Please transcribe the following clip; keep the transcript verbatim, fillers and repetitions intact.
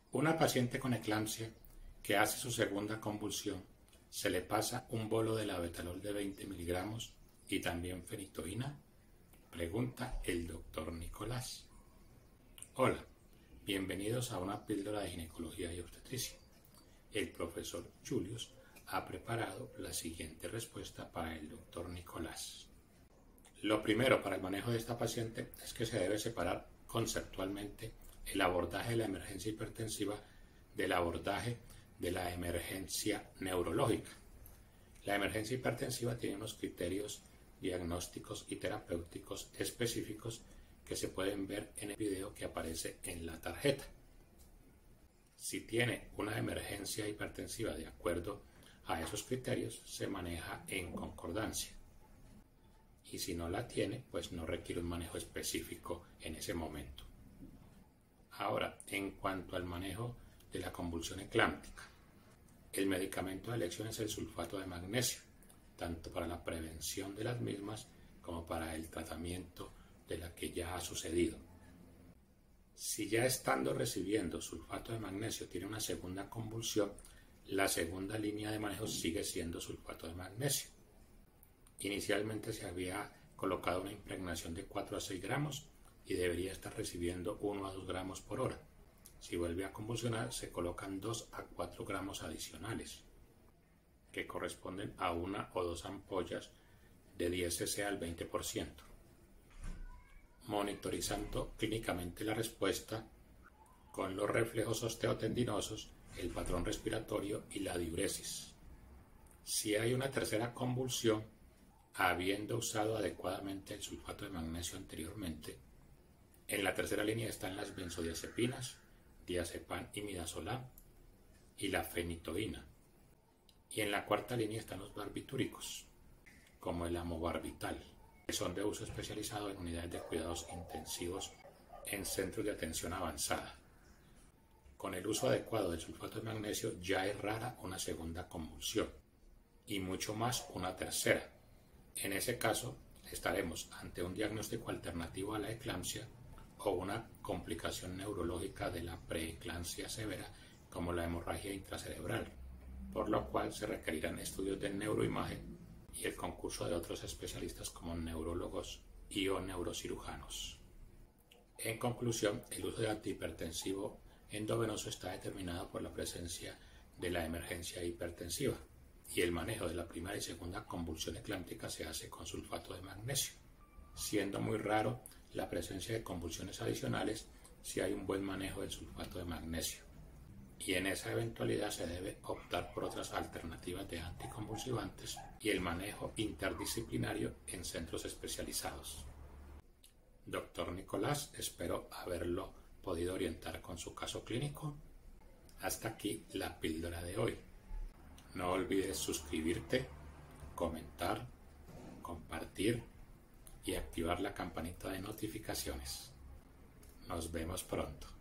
Una paciente con eclampsia que hace su segunda convulsión se le pasa un bolo de labetalol de veinte miligramos y también fenitoína, pregunta el doctor Nicolás. Hola, bienvenidos a una píldora de ginecología y obstetricia. El profesor Julius ha preparado la siguiente respuesta para el doctor Nicolás. Lo primero para el manejo de esta paciente es que se debe separar conceptualmente el abordaje de la emergencia hipertensiva del abordaje de la emergencia neurológica. La emergencia hipertensiva tiene unos criterios diagnósticos y terapéuticos específicos que se pueden ver en el video que aparece en la tarjeta. Si tiene una emergencia hipertensiva de acuerdo a esos criterios, se maneja en concordancia. Y si no la tiene, pues no requiere un manejo específico en ese momento. Ahora, en cuanto al manejo de la convulsión eclámptica, el medicamento de elección es el sulfato de magnesio, tanto para la prevención de las mismas como para el tratamiento de la que ya ha sucedido. Si ya estando recibiendo sulfato de magnesio tiene una segunda convulsión, la segunda línea de manejo sigue siendo sulfato de magnesio. Inicialmente se había colocado una impregnación de cuatro a seis gramos y debería estar recibiendo uno a dos gramos por hora. Si vuelve a convulsionar, se colocan dos a cuatro gramos adicionales, que corresponden a una o dos ampollas de diez cc al veinte por ciento. Monitorizando clínicamente la respuesta con los reflejos osteotendinosos, el patrón respiratorio y la diuresis. Si hay una tercera convulsión, habiendo usado adecuadamente el sulfato de magnesio anteriormente, en la tercera línea están las benzodiazepinas, diazepam y midazolam y la fenitoína. Y en la cuarta línea están los barbitúricos, como el amobarbital, que son de uso especializado en unidades de cuidados intensivos en centros de atención avanzada. Con el uso adecuado del sulfato de magnesio ya es rara una segunda convulsión y mucho más una tercera. En ese caso estaremos ante un diagnóstico alternativo a la eclampsia o una complicación neurológica de la preeclampsia severa como la hemorragia intracerebral, por lo cual se requerirán estudios de neuroimagen y el concurso de otros especialistas como neurólogos y o neurocirujanos. En conclusión, el uso de antihipertensivo endovenoso está determinado por la presencia de la emergencia hipertensiva y el manejo de la primera y segunda convulsión eclámptica se hace con sulfato de magnesio, siendo muy raro la presencia de convulsiones adicionales si hay un buen manejo del sulfato de magnesio. Y en esa eventualidad se debe optar por otras alternativas de anticonvulsivantes y el manejo interdisciplinario en centros especializados. Doctor Nicolás, espero haberlo podido orientar con su caso clínico. Hasta aquí la píldora de hoy. No olvides suscribirte, comentar, compartir y activar la campanita de notificaciones. Nos vemos pronto.